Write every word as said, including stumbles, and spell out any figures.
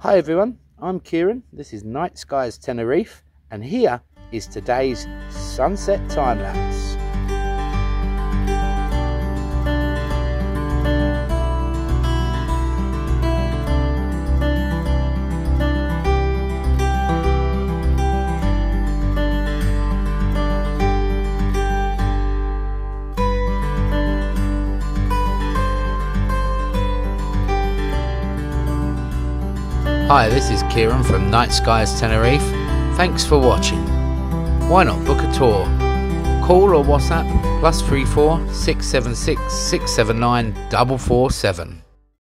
Hi everyone, I'm Kieran, this is Night Skies Tenerife, and here is today's sunset time lapse. Hi, this is Kieran from Night Skies Tenerife. Thanks for watching. Why not book a tour? Call or WhatsApp plus three four six seven six six seven nine four four seven.